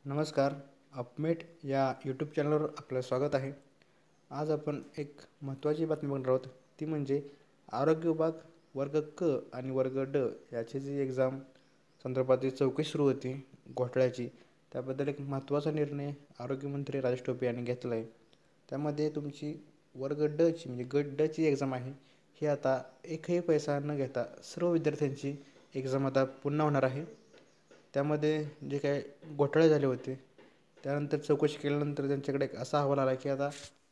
नमस्कार. अपमेट या यूट्यूब चॅनलवर आपलं स्वागत आहे. आज आपण एक महत्त्वाची बातमी बघणार आहोत. ती म्हणजे आरोग्य विभाग वर्ग क आणि वर्ग ड याची जी एक्झाम संदर्भातील चौकशी सुरू होती घोटाळ्याची, त्याबद्दल एक महत्त्वाचा निर्णय आरोग्यमंत्री राजेश टोपे यांनी घेतला आहे. त्यामध्ये तुमची वर्ग डची म्हणजे गट डची एक्झाम आहे, ही आता एकही पैसा न घेता सर्व विद्यार्थ्यांची एक्झाम आता पुन्हा होणार आहे. त्यामध्ये जे काय घोटाळे झाले होते, त्यानंतर चौकशी केल्यानंतर त्यांच्याकडे एक असा अहवाल आला की आता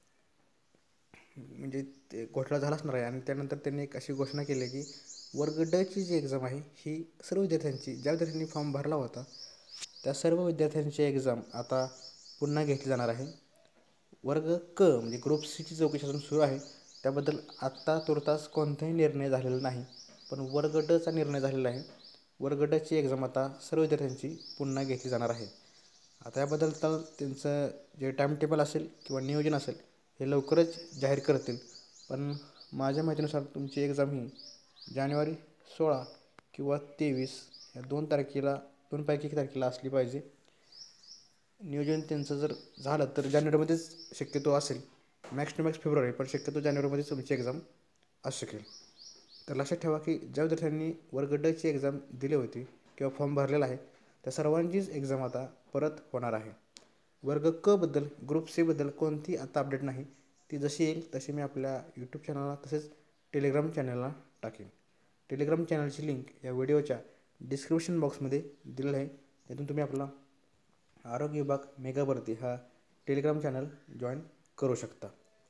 म्हणजे ते घोटाळा झाला असणार आहे. आणि त्यानंतर त्यांनी एक अशी घोषणा केली की वर्ग डची जी एक्झाम आहे ही सर्व विद्यार्थ्यांची, ज्या विद्यार्थ्यांनी फॉर्म भरला होता त्या सर्व विद्यार्थ्यांची एक्झाम आता पुन्हा घेतली जाणार आहे. वर्ग क म्हणजे ग्रुप सीची चौकशी अजून सुरू आहे. त्याबद्दल आत्ता तुर्तास कोणताही निर्णय झालेला नाही, पण वर्ग डचा निर्णय झालेला आहे. वर्ग डची एक्झाम आता सर्व विद्यार्थ्यांची पुन्हा घेतली जाणार आहे. आता याबद्दल तर त्यांचं जे टाईम टेबल असेल किंवा नियोजन असेल हे लवकरच जाहीर करतील. पण माझ्या माहितीनुसार तुमची एक्झाम ही जानेवारी 16 किंवा 23 या 2 तारखेला 2पैकी 1 तारखेला असली पाहिजे. नियोजन त्यांचं जर झालं तर जानेवारीमध्येच शक्यतो असेल, मॅक्स टू मॅक्स फेब्रुवारी, पण शक्यतो जानेवारीमध्येच तुमची एक्झाम असू शकेल. तर लक्षात ठेवा की ज्या विद्यार्थ्यांनी वर्ग डची एक्झाम दिली होती किंवा फॉर्म भरलेला आहे त्या सर्वांचीच एक्झाम आता परत होणार आहे. वर्ग क बद्दल, ग्रुप सी बद्दल कोणती आता अपडेट नाही. ती जशी येईल तशी मी आपल्या यूट्यूब चॅनलला तसेच टेलिग्राम चॅनलला टाकेन. टेलिग्राम चॅनलची लिंक या व्हिडिओच्या डिस्क्रिप्शन बॉक्समध्ये दिलेलं आहे. त्यातून तुम्ही आपला आरोग्य विभाग मेगा भरती हा टेलिग्राम चॅनल जॉईन करू शकता.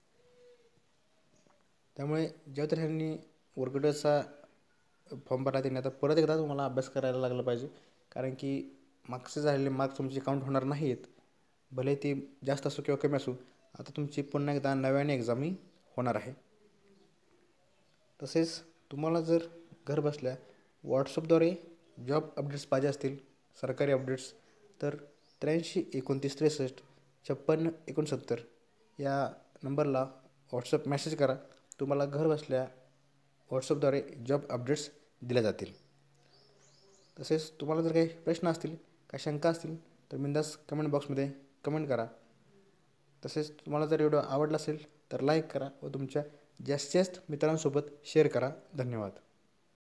त्यामुळे ज्या विद्यार्थ्यांनी वर्ग डचा फॉर्म भरला त्यांनी आता परत एकदा तुम्हाला अभ्यास करायला लागला पाहिजे, कारण की मागचे झालेले मार्क्स तुमचे काउंट होणार नाही आहेत. भले ते जास्त असो किंवा कमी असो, आता तुमची पुन्हा एकदा नव्याने एक्झाम ही होणार आहे. तसेच तुम्हाला जर घर बसल्या व्हॉट्सअपद्वारे जॉब अपडेट्स पाहिजे असतील, सरकारी अपडेट्स, तर 83 29 63 56 69 या नंबरला व्हॉट्सअप मेसेज करा. तुम्हाला घर बसल्या व्हॉट्सअपद्वारे जॉब अपडेट्स दिल्या जातील. तसेच तुम्हाला जर काही प्रश्न असतील, काही शंका असतील तर बिनधास्त कमेंट बॉक्समध्ये कमेंट करा. तसेच तुम्हाला जर व्हिडिओ आवडला असेल तर लाईक करा व तुमच्या जास्तीत जास्त मित्रांसोबत शेअर करा. धन्यवाद.